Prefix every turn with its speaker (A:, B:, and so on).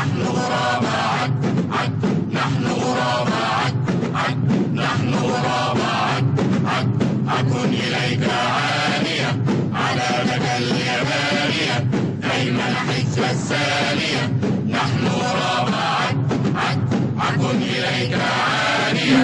A: نحن غرابة عد عد، نحن غرابة عد عد، نحن غرابة عد عد. أكن إليك عالية على لك اليمانية، دايما حجة السالية. نحن غرابة عد عد، أكن إليك عالية.